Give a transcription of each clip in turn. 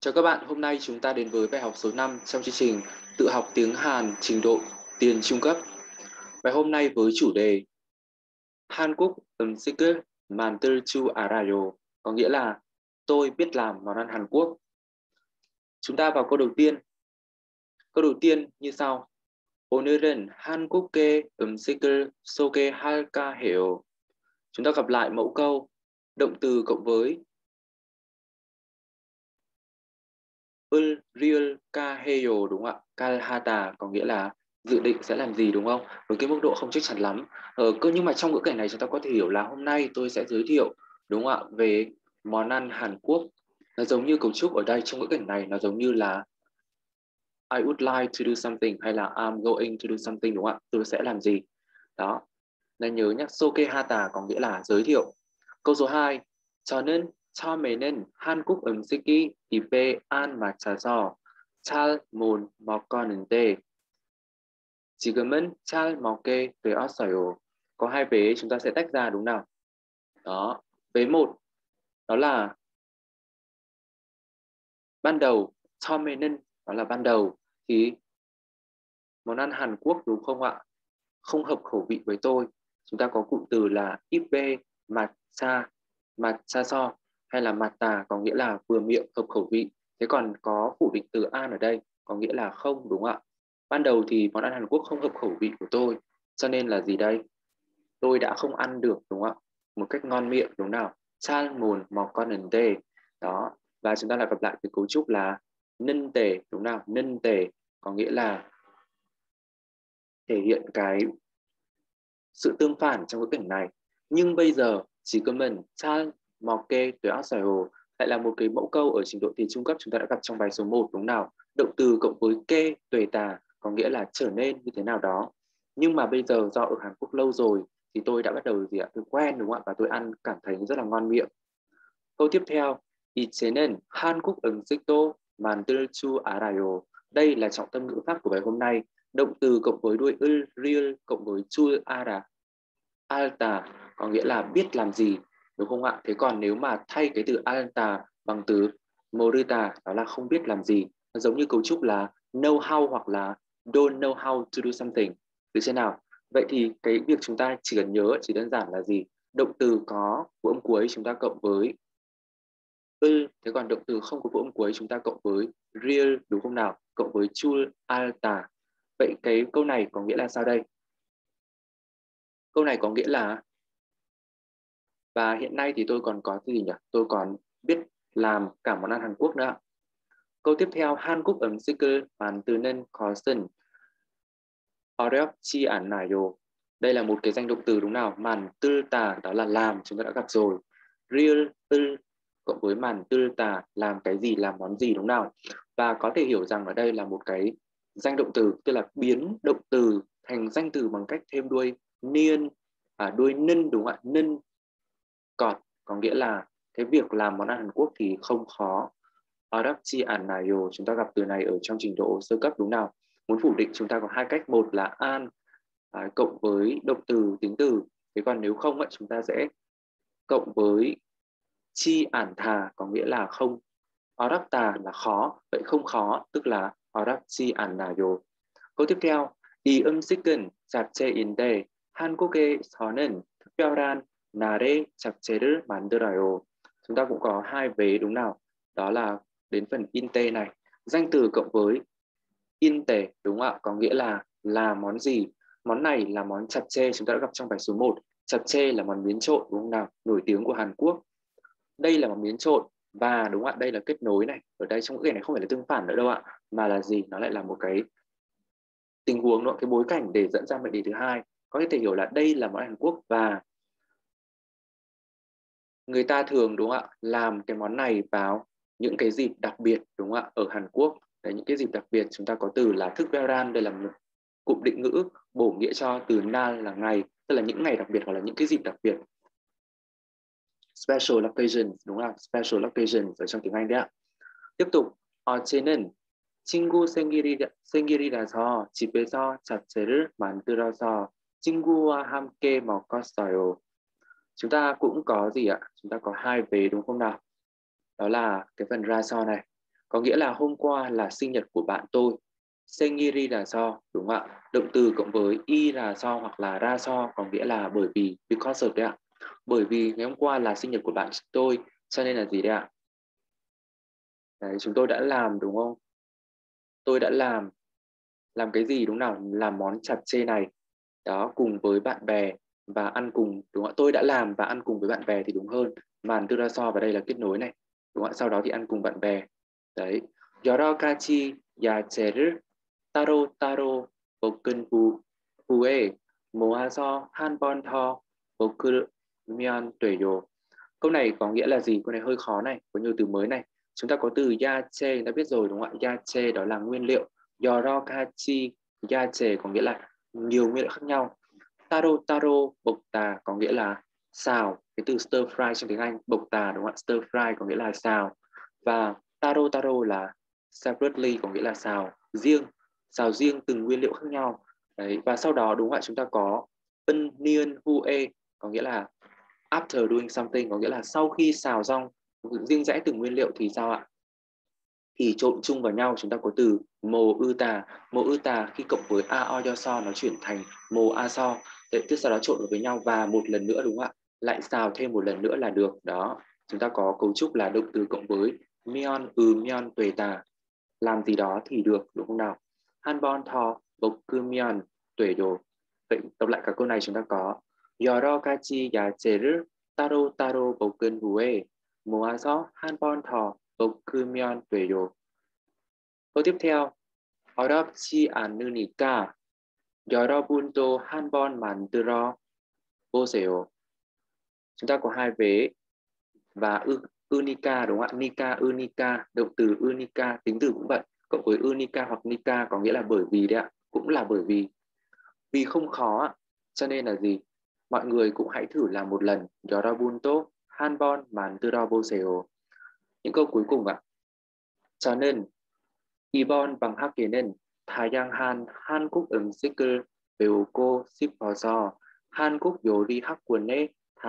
Chào các bạn, hôm nay chúng ta đến với bài học số 5 trong chương trình Tự học tiếng Hàn trình độ tiền trung cấp. Bài hôm nay với chủ đề 한국 음식을 만들 줄 알아요, có nghĩa là tôi biết làm món ăn Hàn Quốc. Chúng ta vào câu đầu tiên. Câu đầu tiên như sau. 오늘은 한국의 음식을 소개할까 해요. Chúng ta gặp lại mẫu câu, động từ cộng với Real Kaheyo đúng không ạ? Kalhata có nghĩa là dự định sẽ làm gì đúng không? Với cái mức độ không chắc chắn lắm. Nhưng mà trong ngữ cảnh này chúng ta có thể hiểu là hôm nay tôi sẽ giới thiệu đúng không ạ? Về món ăn Hàn Quốc. Nó giống như cấu trúc ở đây trong ngữ cảnh này nó giống như là I would like to do something hay là I'm going to do something đúng không ạ? Tôi sẽ làm gì? Đó. Nên nhớ nhé, Sokehata có nghĩa là giới thiệu. câu số 2. 저는 처음에는 한국 음식이 입에 안 맞아서 잘 못 먹었는데 지금은 잘 먹게 되었어요. Có hai vế chúng ta sẽ tách ra đúng nào? Đó. Vế 1 đó là ban đầu, 처음에는 đó là ban đầu thì món ăn Hàn Quốc đúng không ạ? Không hợp khẩu vị với tôi. Chúng ta có cụm từ là 입에 맞아서 hay là 맞다 có nghĩa là vừa miệng hợp khẩu vị. Thế còn có phủ định từ an ở đây có nghĩa là không đúng không ạ? Ban đầu thì món ăn Hàn Quốc không hợp khẩu vị của tôi. Cho nên là gì đây? Tôi đã không ăn được đúng không ạ? Một cách ngon miệng đúng nào? Chan mồn mò con nần tê. Đó. Và chúng ta lại gặp lại cái cấu trúc là nân tề đúng nào? Nân tề có nghĩa là thể hiện cái sự tương phản trong cái cảnh này. Nhưng bây giờ chỉ cần mình chan mò kê tuyệt áo sài hồ lại là một cái mẫu câu ở trình độ tiền trung cấp chúng ta đã gặp trong bài số 1 đúng nào? Động từ cộng với kê tuệ tà có nghĩa là trở nên như thế nào đó. Nhưng mà bây giờ do ở Hàn Quốc lâu rồi thì tôi đã bắt đầu gì ạ? Tôi quen đúng không ạ? Và tôi ăn cảm thấy rất là ngon miệng. Câu tiếp theo, 이제는 한국 음식도 만들 줄 알아요. Đây là trọng tâm ngữ pháp của bài hôm nay. Động từ cộng với đuôi real cộng với chul ara alta có nghĩa là biết làm gì đúng không ạ? Thế còn nếu mà thay cái từ alta bằng từ morita đó là không biết làm gì. Nó giống như cấu trúc là know how hoặc là don't know how to do something. Được chưa nào? Vậy thì cái việc chúng ta chỉ cần nhớ chỉ đơn giản là gì? Động từ có phụ âm cuối chúng ta cộng với thế còn động từ không có phụ âm cuối chúng ta cộng với real đúng không nào? Cộng với chul alta. Vậy cái câu này có nghĩa là sao đây? Câu này có nghĩa là và hiện nay thì tôi còn có gì nhỉ? Tôi còn biết làm cả món ăn Hàn Quốc nữa. Câu tiếp theo, 한국 음식을 만드는 것은 어렵지 않아요. Đây là một cái danh động từ đúng nào? 만들다 đó là làm, chúng ta đã gặp rồi. Real cộng với 만들다 làm cái gì, làm món gì đúng nào? Và có thể hiểu rằng ở đây là một cái danh động từ, tức là biến động từ thành danh từ bằng cách thêm đuôi niên, đuôi nân đúng không ạ? Nân cọt có nghĩa là cái việc làm món ăn Hàn Quốc thì không khó. Adapchi anayo chúng ta gặp từ này ở trong trình độ sơ cấp đúng nào? Muốn phủ định chúng ta có hai cách, một là an cộng với động từ tính từ. Thế còn nếu không chúng ta sẽ cộng với chi ản thà có nghĩa là không. Adapta là khó, vậy không khó tức là adapchi anayo. câu tiếp theo 이 음식은 잡채인데 한국에서는 특별한 날에 잡채를 만들어요. Chúng ta cũng có hai vế đúng nào? Đó là đến phần inte này. Danh từ cộng với inte đúng không ạ? Có nghĩa là món gì? Món này là món 잡채 chúng ta đã gặp trong bài số 1. 잡채 là món miến trộn đúng không nào? Nổi tiếng của Hàn Quốc. Đây là món miến trộn và đúng ạ, đây là kết nối này. Ở đây trong cái này không phải là tương phản nữa đâu ạ, mà là gì? Nó lại là một cái tình huống đó, cái bối cảnh để dẫn ra mệnh đề thứ hai. Có thể hiểu là đây là món Hàn Quốc và người ta thường đúng không ạ làm cái món này vào những cái dịp đặc biệt đúng không ạ ở Hàn Quốc. Đấy, những cái dịp đặc biệt chúng ta có từ là thức beran, đây là một cụm định ngữ bổ nghĩa cho từ na là ngày, tức là những ngày đặc biệt hoặc là những cái dịp đặc biệt. Special occasions đúng không ạ? Special occasions ở trong tiếng Anh đấy ạ. tiếp tục 어제는 친구 생일이라서 집에서 잡채를 만들어서 친구와 함께 먹었어요. Chúng ta cũng có gì ạ? Chúng ta có hai vế đúng không nào? Đó là cái phần ra so này. có nghĩa là hôm qua là sinh nhật của bạn tôi. Sengiri là do, đúng không ạ? Động từ cộng với y là do hoặc là ra do, có nghĩa là bởi vì, because of đấy ạ. Bởi vì ngày hôm qua là sinh nhật của bạn tôi, cho nên là gì đấy ạ? Đấy, chúng tôi đã làm, đúng không? Tôi đã làm cái gì đúng nào? Làm món chặt chê này. Đó, cùng với bạn bè và ăn cùng, đúng không ạ? Tôi đã làm và ăn cùng với bạn bè thì đúng hơn. Màn tư ra so vào đây là kết nối này. Đúng không ạ? Sau đó thì ăn cùng bạn bè. Đấy. 여러가지 야채를 따로따로 볶은 후에 모아서 한 번 더 볶으면 돼요. Câu này có nghĩa là gì? Câu này hơi khó này, có nhiều từ mới này. Chúng ta có từ yache, chúng ta biết rồi đúng không ạ? Yache đó là nguyên liệu. Yorokachi, yache có nghĩa là nhiều nguyên liệu khác nhau. Taro taro, bộc tà có nghĩa là xào. Cái từ stir fry trong tiếng Anh, bộc tà đúng không ạ? Stir fry có nghĩa là xào. Và taro taro là separately có nghĩa là xào riêng từng nguyên liệu khác nhau. Đấy. Và sau đó đúng không ạ? Chúng ta có ân niên hue có nghĩa là after doing something, có nghĩa là sau khi xào xong riêng rẽ từng nguyên liệu thì sao ạ? Thì trộn chung vào nhau. Chúng ta có từ mồ ư tà khi cộng với a o do so nó chuyển thành mồ a so. Tiếp sau đó trộn với nhau và một lần nữa đúng không ạ? Lại xào thêm một lần nữa là được. Đó, chúng ta có cấu trúc là động từ cộng với mion tuệ tà, làm gì đó thì được, đúng không nào? 한번 더 볶으면 돼요. Vậy đọc lại các câu này chúng ta có 여러 가지 야채를 따로따로 볶은 후에 모아서 한 번 더 볶으면 돼요. Câu tiếp theo, 어렵지 않으니까 여러분도 한번 만들어 보세요. Chúng ta có hai vế và unica đúng không ạ? Nika, unica, động từ unica, tính từ cũng vậy. Cộng với unica hoặc nika có nghĩa là bởi vì đấy ạ. Cũng là bởi vì. Vì không khó ạ. Cho nên là gì? Mọi người cũng hãy thử làm một lần. 여러분도 한번 만들어 보세요. Những câu cuối cùng ạ. 저는 이번 방학에는 다양한 한국 음식을 배우고 싶어서 한국 요리 학원에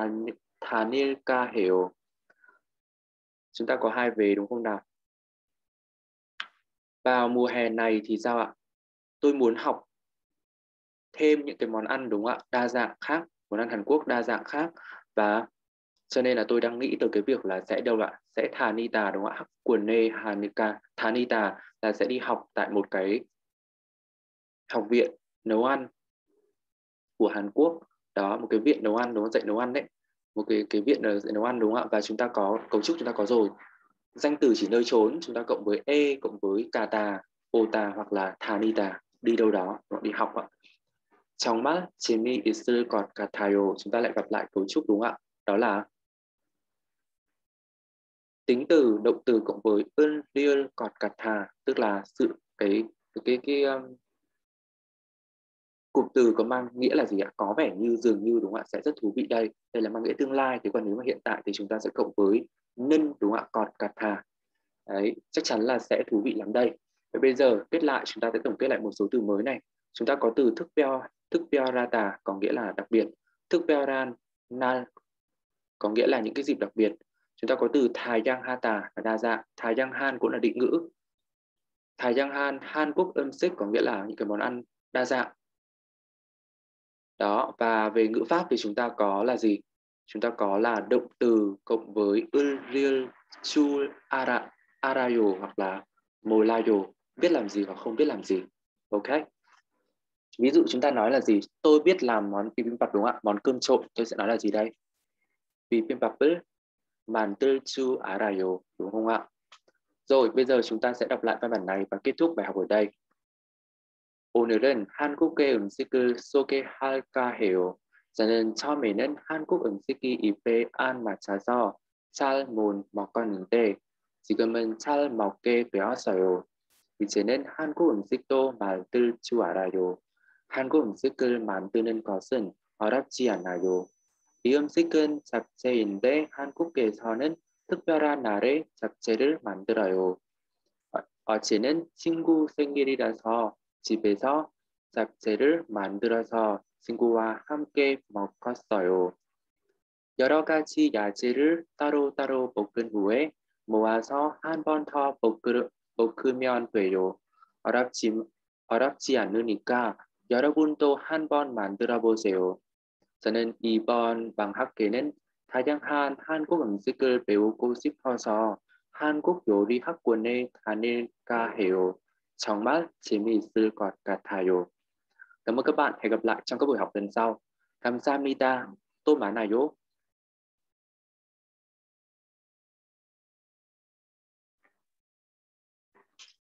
다닐까 해요. Chúng ta có hai vế đúng không nào? Vào mùa hè này thì sao ạ? Tôi muốn học thêm những cái món ăn đúng không ạ? Đa dạng khác, món ăn Hàn Quốc đa dạng khác, và cho nên là tôi đang nghĩ tới cái việc là sẽ đâu ạ? Sẽ Thanita đúng không ạ? Hakune Hanika, Thanita là sẽ đi học tại một cái học viện nấu ăn của Hàn Quốc. Đó, một cái viện nấu ăn, đúng không? Dạy nấu ăn đấy. Một cái viện dạy nấu ăn đúng không ạ? Và chúng ta có cấu trúc, chúng ta có rồi. Danh từ chỉ nơi trốn, chúng ta cộng với e, cộng với kata, ota hoặc là Thanita, đi đâu đó, đi học ạ. Trong mắt 재미있을 것 같아요. Chúng ta lại gặp lại cấu trúc đúng không ạ? Đó là tính từ, động từ cộng với 을 것 같아, tức là sự cái cụm từ có mang nghĩa là gì ạ? Có vẻ như, dường như đúng không ạ? Sẽ rất thú vị đây. Đây là mang nghĩa tương lai. Thế còn nếu mà hiện tại thì chúng ta sẽ cộng với 는 đúng không ạ? Cọt cạt thà. Đấy, chắc chắn là sẽ thú vị lắm đây. Và bây giờ kết lại, chúng ta sẽ tổng kết lại một số từ mới này. Chúng ta có từ thức rata có nghĩa là đặc biệt. Thức ran na có nghĩa là những cái dịp đặc biệt. Chúng ta có từ Thái Giang Hata là đa dạng. Thái Giang Han cũng là định ngữ. Thái Giang Han, Hàn Quốc âm xích có nghĩa là những cái món ăn đa dạng. Đó, và về ngữ pháp thì chúng ta có là gì? Chúng ta có là động từ cộng với 을, chu, arayo hoặc là molayo, biết làm gì hoặc không biết làm gì. Ok. Ví dụ chúng ta nói là gì? Tôi biết làm món bibimbap đúng không ạ? Món cơm trộn, tôi sẽ nói là gì đây? Bibimbap을 만들 줄 알아요, đúng không ạ? Rồi, bây giờ chúng ta sẽ đọc lại văn bản này và kết thúc bài học ở đây. 오늘은 한국의 음식을 소개할까 해요. 저는 처음에는 한국 음식이 입에 안 맞아서 잘 못 먹었는데 지금은 잘 먹게 되었어요. 이제는 한국 음식도 만들 줄 알아요. 한국 음식을 만드는 것은 어렵지 않아요. 이 음식은 잡채인데 한국에서는 특별한 날에 잡채를 만들어요. 어제는 친구 생일이라서 집에서 잡채를 만들어서 친구와 함께 먹었어요. 여러 가지 야채를 따로따로 볶은 후에 모아서 한 번 더 볶으면 돼요. 어렵지 않으니까 여러분도 한번 만들어 보세요. 저는 이번 방학에는 다양한 한국 음식을 배우고 싶어서 한국 요리 학원에 다닐까 해요. 정말 재미있을 것 같아요. Cảm ơn các bạn. Hẹn gặp lại trong các buổi học lần sau. 감사합니다. 또 만나요.